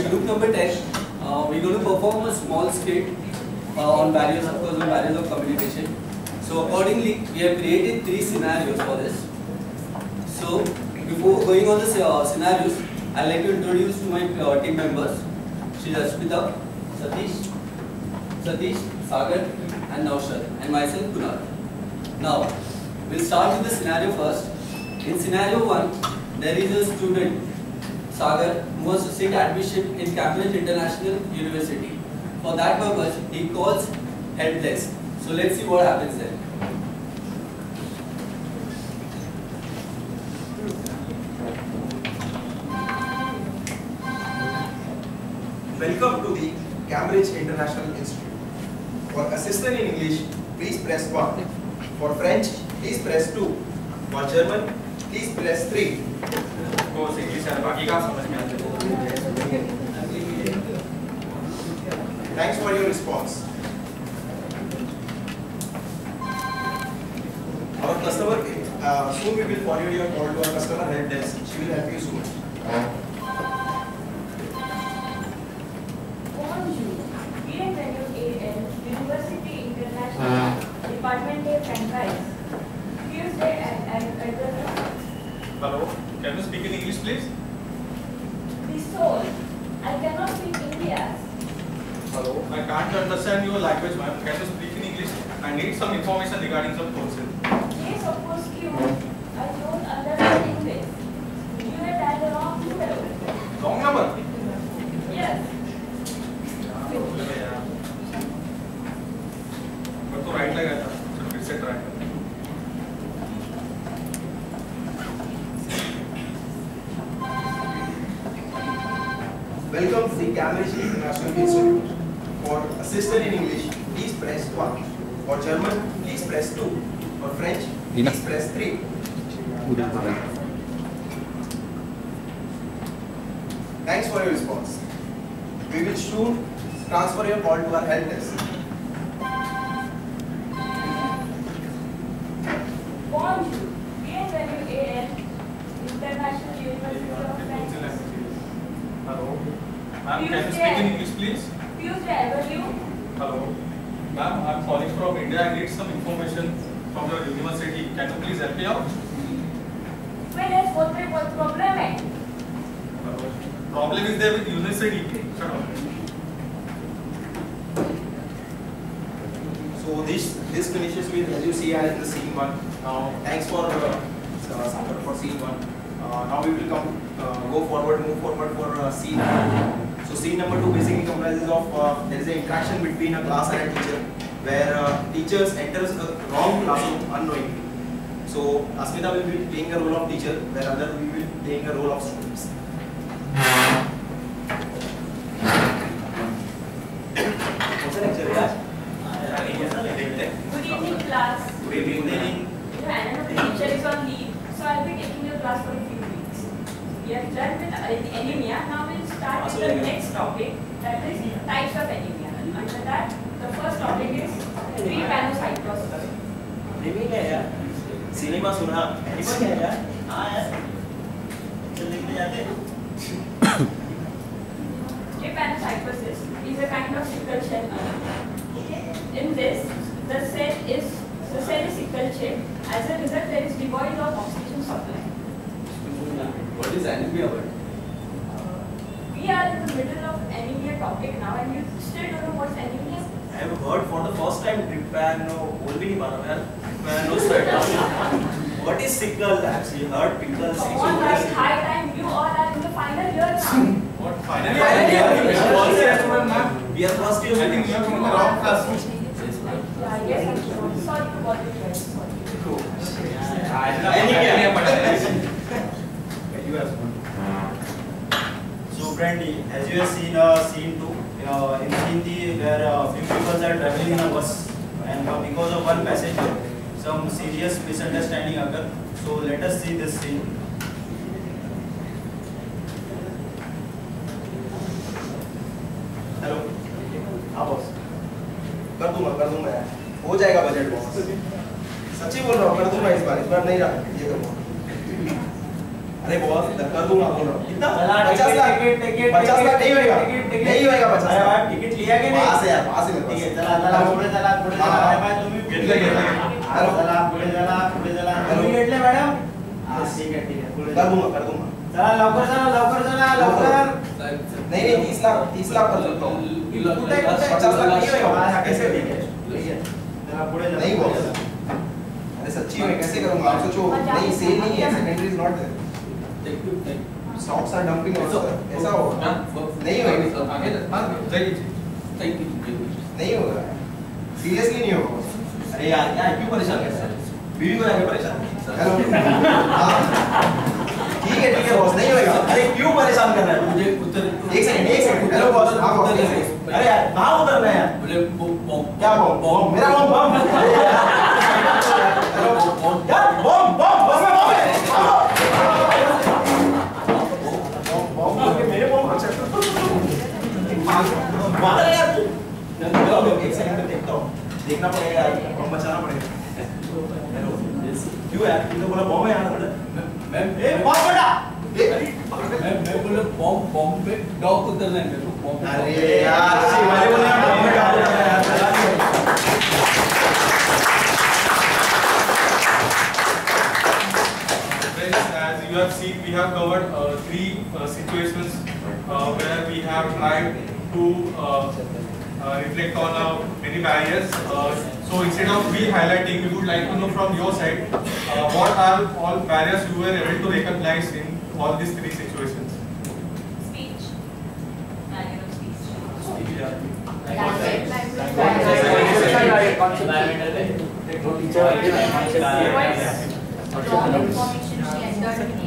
group number 10, we're going to perform a small skit on barriers, of course, on barriers of communication. So accordingly, we have created 3 scenarios for this. So before going on the scenarios, I'd like to introduce to my team members, Shri Ashmita, Satish, Sagar, and Naushad, and myself, Kunal. Now, we'll start with the scenario first. In scenario 1, there is a student, Sagar, who wants to seek admission in Cambridge International University. For that purpose, he calls help desk. So let's see what happens then. Welcome to the Cambridge International Institute. For assistant in English, please press 1. For French, please press 2. For German, please press 3. Thanks for your response. Our customer, soon we will forward your call to our customer help desk. She will help you soon. University International Department of Franchise. Tuesday at Hello, can you speak in English, please? The soul. I cannot speak Indian. Hello, I can't understand your language, ma'am. Can you speak in English? I need some information regarding some courses. Yes, of course, you. I don't understand English. You had dialed the wrong number. Wrong number? Yes. मैं तो right लगा था, फिर से try कर। Welcome to the Cambridge International Institute. For assistant in English, please press 1. For German, please press 2. For French, please press 3. Thanks for your response. We will soon transfer your call to our help desk. Bonjour. BNWAL International University of Franchise. Hello, ma'am. Can you speak in English, please? Tuesday, Avenue. Hello, ma'am. I'm calling from India. I need some information from your university. Can you please help me out? Well, yes, what problem है? Problem is there with university. Shut up. So this finishes with, as you see, as the scene 1. Now, thanks for Sagar for scene 1. Now we will move forward for scene 2. So scene number 2 basically comprises of there is an interaction between a class and a teacher, where teachers enters the wrong classroom unknowingly. So Asmita will be playing a role of teacher, where other will be playing a role of students. Good evening, class. Good evening. The teacher is on leave, so I'll be taking your class for a few weeks. We are done with anemia. Now we'll start with the next topic, that is types of anemia. Under that, the first topic is trypanocytosis. Anaemia क्या है यार? Cinema सुना? Anaemia क्या है यार? हाँ यार। चल देखने जाते हैं। Trypanocytosis is a kind of sickle cell. In this, the cell is sickle shaped. As a result, there is devoid of oxygen supply. What is anemia? We are in the middle of anemia topic now, and you still don't know what's anemia. I have heard for the first time trypano. बोल भी नहीं पा रहा यार. Trypanocytosis. What is sickle? Actually, heard people say. Come on, guys, high time. You all are in the final year now. What final year? We are first year. I think you are from the wrong class. Yeah, yes, I'm sorry to bother you guys. So, friend, as you have seen scene 2, in scene 3, where few people are traveling in a bus, and because of one passenger, some serious misunderstanding occur. So, let us see this scene. Hello, हाँ boss, कर दूंगा यार, हो जाएगा budget boss, सच्ची बोल रहा हूँ, कर दूंगा इस बार नहीं रहा ये करूँगा। अरे बॉस कर दूंगा बोलो कितना चला 50 लाख टिकट 50 लाख नहीं होएगा नहीं होएगा 50 अरे भाई टिकट लिया के नहीं पास है यार पास है मेरे ठीक है पास चला पुढे चला अरे भाई तुम्ही घेतलं चला पुढे चला तुम्ही घेतले मॅडम ठीक है पुढे कर दूंगा चला लवकर नहीं 30 लाख कर सकता हूँ 50 लाख नहीं होएगा कैसे ठीक है चला पुढे नहीं बॉस अरे सच्ची में कैसे करूंगा आप सोचो नहीं सेल नहीं है secondary is not there stocks are dumping ऐसा होगा नहीं होगा नहीं होगा सीरियसली नहीं होगा अरे यार क्या क्यों परेशान कर रहे हैं बीवी को लेकर परेशान हेलो ठीक है बॉस नहीं होगा अरे क्यों परेशान कर रहे हैं मुझे उत्तर एक सेकंड हेलो बॉस हां बॉस अरे यार कहां उतरना है यार बोले बम क्या बॉम मेरा बॉम हेलो यार बम बस में बम है बम के मेरे बम मार यार तू एक सेकंड देखता हूं देखना पड़ेगा यार बम बचाना पड़ेगा हेलो क्यों यार तूने बोला बम है यार मैं ए बम बेटा मैं बोले बम पे डॉग उतरना है मेरे को बम अरे यार मैंने बोला बम में डाल दिया यार As you have seen, we have covered three situations where we have tried to reflect on many barriers. So instead of we highlighting, we would like to know from your side what are all barriers you were able to recognize in all these three situations. Speech. Barrier of speech. All information she entered in